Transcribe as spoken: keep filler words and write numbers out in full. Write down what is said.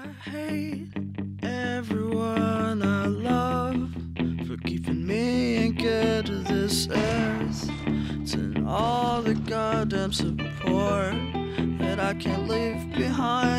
I hate everyone I love for keeping me anchored to this earth, and all the goddamn support that I can't leave behind.